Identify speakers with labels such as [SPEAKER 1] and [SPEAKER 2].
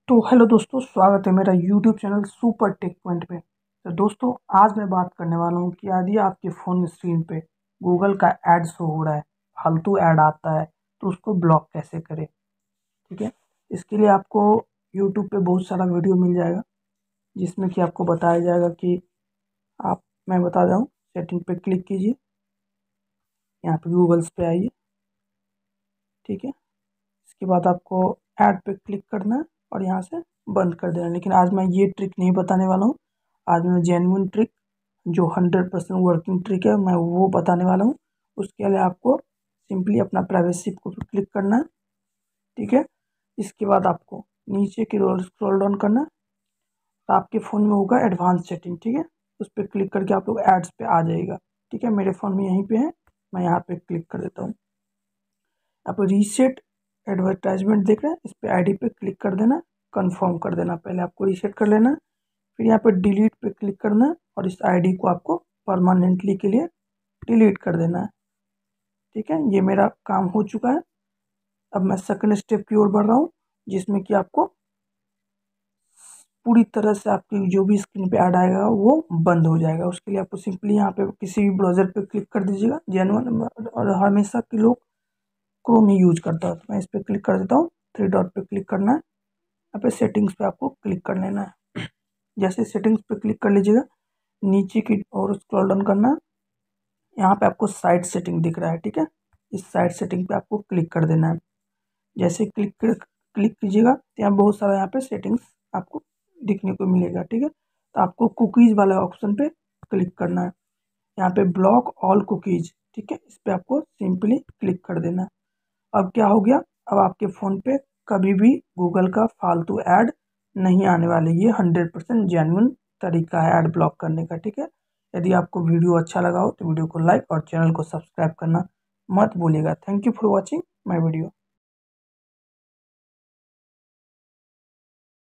[SPEAKER 1] तो हेलो दोस्तों, स्वागत है मेरा YouTube channel Super Tech Point पे। तो दोस्तों, आज मैं बात करने वाला हूँ कि यदि आपके फ़ोन स्क्रीन पे गूगल का ऐड शो हो रहा है, फालतू ऐड आता है, तो उसको ब्लॉक कैसे करें। ठीक है। इसके लिए आपको यूट्यूब पे बहुत सारा वीडियो मिल जाएगा, जिसमें कि आपको बताया जाएगा कि आप मैं बता रहा हूँ, सेटिंग पे क्लिक कीजिए, यहाँ पे गूगल्स पे आइए। ठीक है। इसके बाद आपको ऐड पे क्लिक करना है और यहाँ से बंद कर देना है। लेकिन आज मैं ये ट्रिक नहीं बताने वाला हूँ। आज मैं जेन्युइन ट्रिक, जो 100% वर्किंग ट्रिक है, मैं वो बताने वाला हूँ। उसके लिए आपको सिंपली अपना प्राइवेसी को क्लिक करना है। ठीक है। इसके बाद आपको नीचे की रोल स्क्रॉल डाउन करना है। तो आपके फ़ोन में होगा एडवांस सेटिंग। ठीक है। उस पर क्लिक करके आप लोग एड्स पे आ जाएगा। ठीक है। मेरे फ़ोन में यहीं पे है, मैं यहाँ पे क्लिक कर देता हूँ। आप रीसेट एडवर्टाइजमेंट देख रहे हैं, इस पर आईडी पे क्लिक कर देना, कंफर्म कर देना। पहले आपको रीसेट कर लेना, फिर यहाँ पे डिलीट पे क्लिक करना और इस आईडी को आपको परमानेंटली के लिए डिलीट कर देना है। ठीक है। ये मेरा काम हो चुका है। अब मैं सेकंड स्टेप की ओर बढ़ रहा हूँ, जिसमें कि आपको पूरी तरह से आपकी जो भी स्क्रीन पे ऐड आएगा वो बंद हो जाएगा। उसके लिए आपको सिंपली यहाँ पे किसी भी ब्राउज़र पे क्लिक कर दीजिएगा। जेन्युइन और हमेशा के लोग क्रोम ही यूज करता है, तो मैं इस पर क्लिक कर देता हूँ। थ्री डॉट पे क्लिक करना है, यहाँ पे सेटिंग्स पे आपको क्लिक कर लेना है। जैसे सेटिंग्स पे क्लिक कर लीजिएगा, नीचे की ओर स्क्रॉल डाउन करना है। यहाँ पे आपको साइड सेटिंग दिख रहा है। ठीक है। इस साइड सेटिंग पे आपको क्लिक कर देना है। जैसे क्लिक कीजिएगा तो यहाँ बहुत सारा यहाँ पे सेटिंग्स आपको दिखने को मिलेगा। ठीक है। तो आपको कुकीज़ वाला ऑप्शन पे क्लिक करना है। यहाँ पे ब्लॉक ऑल कुकीज़, ठीक है, इस पर आपको सिंपली क्लिक कर देना है। अब क्या हो गया, अब आपके फ़ोन पे कभी भी गूगल का फालतू ऐड नहीं आने वाले। ये 100% जेन्युइन तरीका है ऐड ब्लॉक करने का। ठीक है। यदि आपको वीडियो अच्छा लगा हो तो वीडियो को लाइक और चैनल को सब्सक्राइब करना मत भूलिएगा। Thank you for watching my video.